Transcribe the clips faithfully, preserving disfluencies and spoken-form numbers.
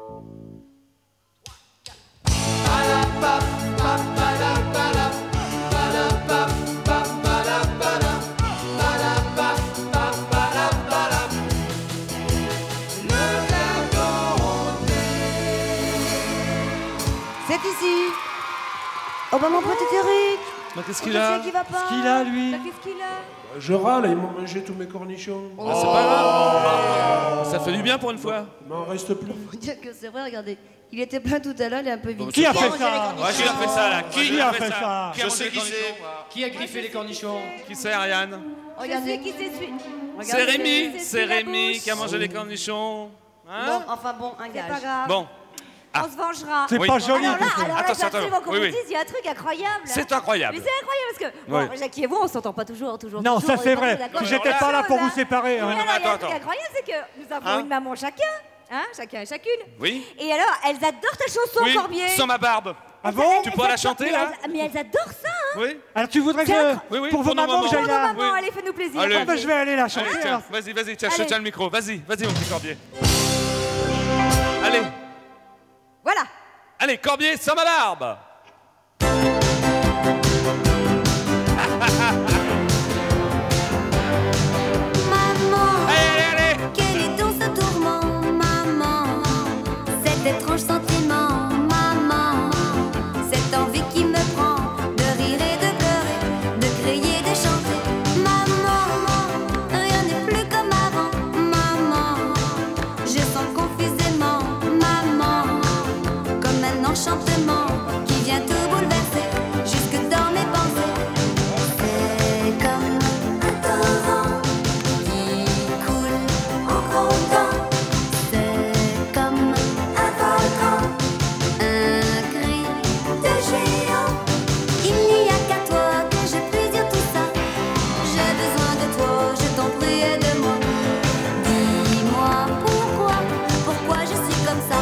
C'est ici. Oh bah mon petit Eric. Bah, qu'est-ce qu'il a? Qu'est-ce qu'il a, lui? Bah, qu'est-ce qu'il a? Je râle, ils m'ont mangé tous mes cornichons. Oh. Ah, c'est pas grave. Ça fait du bien pour une fois. Il m'en reste plus. Faut dire que c'est vrai, regardez. Il était plein tout à l'heure, il est un peu vide. Qui a fait ça? Ouais, qui a fait ça, là? Qui, Qui a fait ça? Qui a mangé les cornichons? Qui a griffé les cornichons? Qui c'est, Ariane? Regardez qui c'est celui. C'est Rémi. C'est Rémi qui a mangé les cornichons. Hein? Bon, enfin bon, un gage. C'est pas grave. Bon. On se vengera. C'est Oui. pas joli. Alors là, tout ça. alors là, Attends, j'ai attends, absolument qu'on oui, vous oui. dise, il y a un truc incroyable. C'est incroyable. Mais c'est incroyable parce que, bon, Oui. Jackie et vous, on s'entend pas toujours, toujours. Non, toujours, ça on c'est est pas vrai. tous d'accord. J'étais Mais pas là chose, pour hein. vous séparer. Mais hein. alors, il y a attends, un truc attends. incroyable, c'est que nous avons Hein une maman chacun, hein, chacun et chacune. Oui. Et alors, elles adorent ta chanson, Oui, Corbier. sans ma barbe. Ah bon? Tu pourras la chanter, là? Mais elles, mais elles adorent ça, hein. Oui. Alors tu voudrais que C'est je... incroyable. Oui, oui, pour vos pour nos mamans que mamans. j'aille Pour nos là... mamans, Oui. allez, fais-nous plaisir. Allez. Ah bah, je vais aller la chanter. Allez, tiens, alors. vas-y, vas-y, tiens, je te Allez. tiens le micro. Vas-y, vas-y, mon petit Corbier. Allez, Voilà. allez, Corbier, sans ma barbe. Maman, Allez, allez, allez. quel est donc ce tourment, maman? Cet étrange sentiment, maman. Cette envie qui me prend de rire et de pleurer, de crier, de chanter. Maman, rien n'est plus comme avant, maman. Je sens confusément, maman, comme un enchantement qui vient tout bouleverser, jusque dans mes pensées. C'est comme un torrent qui coule en grondant. C'est comme un volcan, un cri de géant. Il n'y a qu'à toi que je puisse dire tout ça. J'ai besoin de toi, je t'en prie, aide-moi. Dis-moi pourquoi, pourquoi je suis comme ça.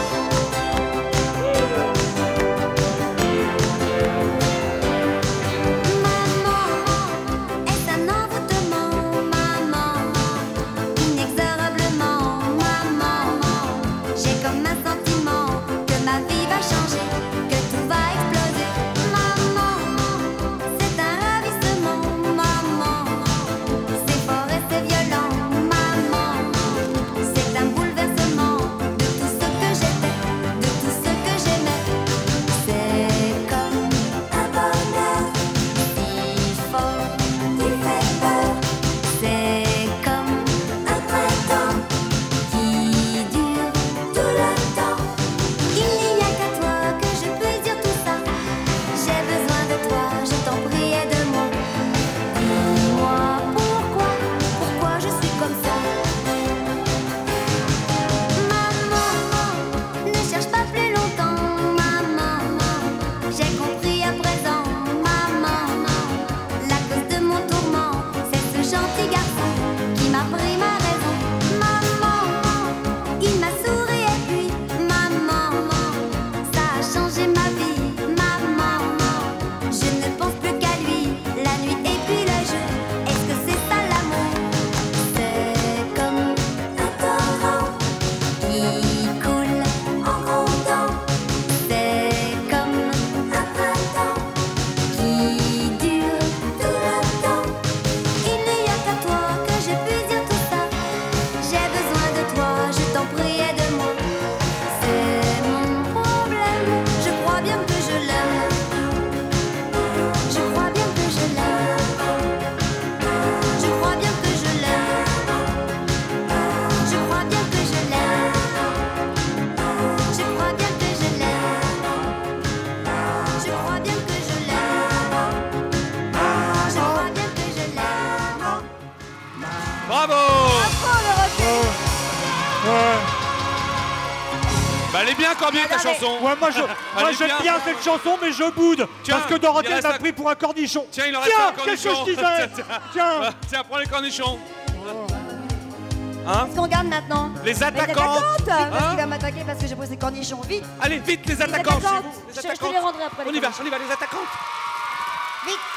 Maman, est-ce un envoûtement, maman? Inexorablement, maman. J'ai comme un sentiment que ma vie va changer, que tout va exploser. Maman, c'est un ravissement, maman. C'est fort et c'est violent, maman. C'est un bouleversement de tout ce que j'étais, de tout ce que j'aimais. C'est comme un bonheur si fort, qui fait peur. C'est comme un printemps qui dure tout le temps. Il n'y a qu'à toi que je puisse dire tout ça. J'ai besoin de toi, je t'en prie, aide-moi. Dis-moi pourquoi, pourquoi je suis comme ça. Maman, ne cherche pas plus longtemps, maman. J'ai compris à présent, maman. La cause de mon tourment, c'est ce gentil garçon qui m'a pris ma raison. Maman, il m'a souri et puis, maman, ça a changé ma vie, maman. Je ne pense plus qu'à lui, la nuit et puis le jour. Est-ce que c'est ça l'amour? C'est comme un torrent qui coule en grondant. C'est comme un printemps qui dure tout le temps. Il n'y a qu'à toi que je puisse dire tout ça. J'ai besoin de toi, je t'en prie, aide-moi. C'est mon problème, je crois bien que je l'aime. Je crois bien que je l'aime. Je crois bien que je l'aime. Je crois bien que je l'aime. Je crois bien que je l'aime. Je crois bien que je l'aime. Je crois bien que je l'aime. Bravo. Ouais. Bah, elle est bien, Corbier, ta chanson. Ouais, moi je- moi, Allez, j'aime bien. bien cette chanson, mais je boude. Tiens, parce que Dorothée il reste m'a un- pris pour un cornichon. Tiens, il en reste Tiens, un qu'est-ce que cornichon. je disais? Tiens. Ah, Tiens, prends les cornichons. Hein? Qu'est-ce qu'on regarde maintenant? Les Les attaquantes. attaquantes. Parce Hein? qu'il va m'attaquer parce que j'ai pris ces cornichons. Vite. Allez, vite, les Les attaquantes. attaquantes. chez vous, les Je- je te attaquantes. les rendrai après, On les y va, cornichons. on y va, les attaquantes. Vite.